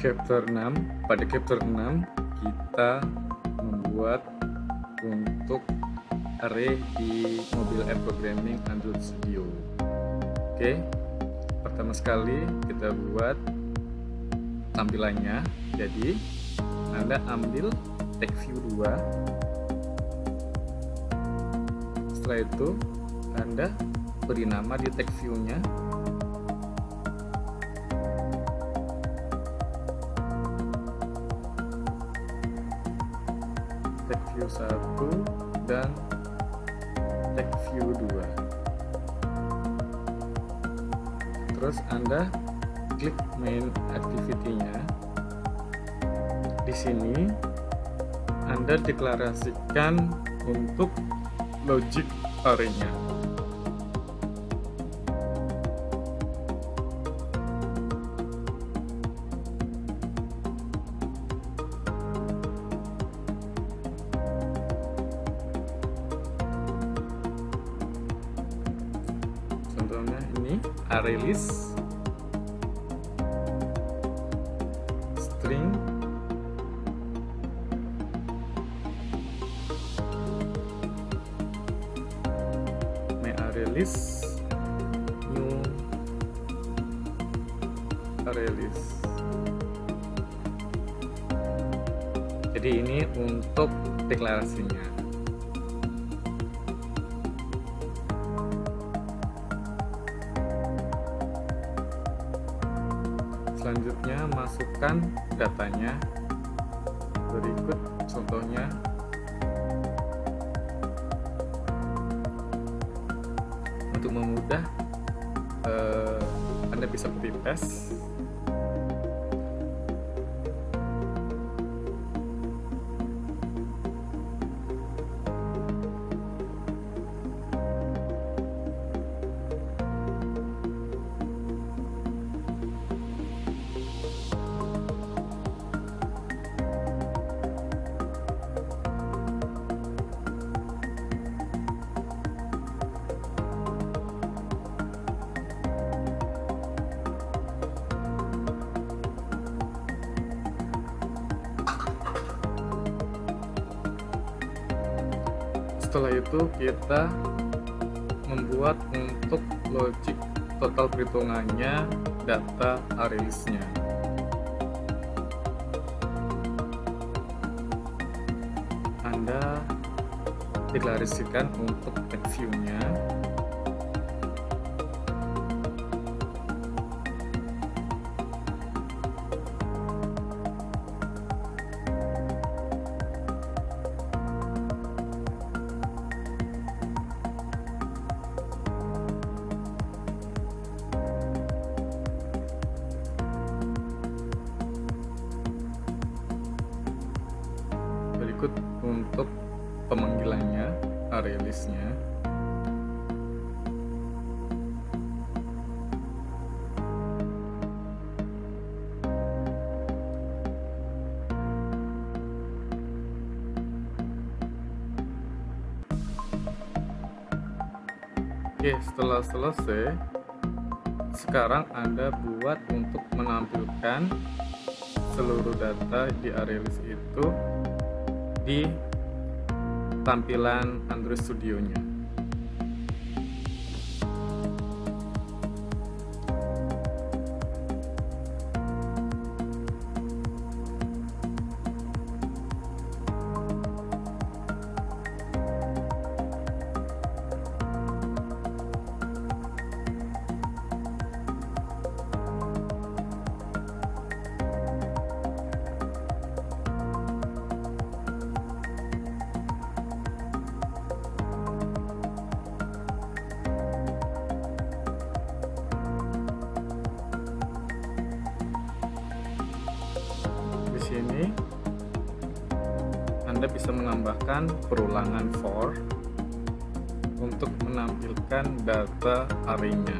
Chapter 6. Pada chapter 6 kita membuat untuk array di mobile app programming Android Studio. Oke, pertama sekali kita buat tampilannya. Jadi Anda ambil text view 2. Setelah itu Anda beri nama di text view-nya. Text view 1 dan text view 2. Terus Anda klik main activity-nya. Di sini Anda deklarasikan untuk logic array-nya. Contohnya ini array list string my array list new array list. Jadi ini untuk deklarasinya. Selanjutnya masukkan datanya. Berikut contohnya. Untuk memudah, Anda bisa copy paste. Setelah itu kita membuat untuk logic total perhitungannya data array list-nya. Anda deklarasikan untuk text view-nya. Berikut untuk pemanggilannya, array list-nya. Oke, setelah selesai, sekarang Anda buat untuk menampilkan seluruh data di array list itu di tampilan Android Studio-nya. Sini Anda bisa menambahkan perulangan for untuk menampilkan data array-nya.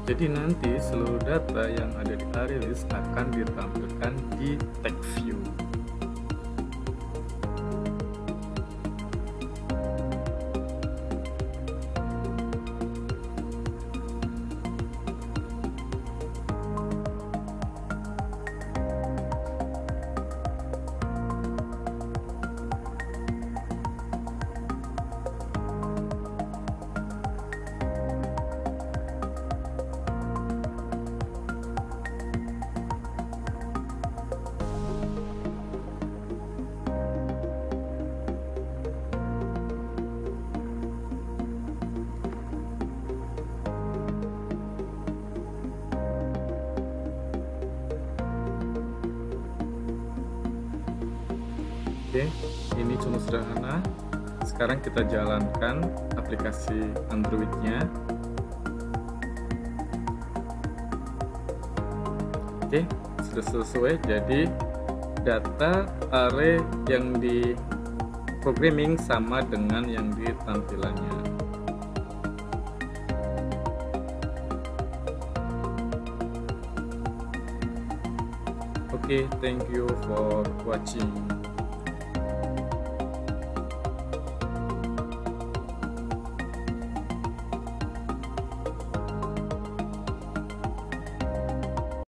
Jadi nanti seluruh data yang ada di array list akan ditampilkan di text view. Oke, ini cuma sederhana. Sekarang kita jalankan aplikasi Android-nya. Oke, sudah sesuai. Jadi data array yang di programming sama dengan yang di tampilannya. Oke, thank you for watching.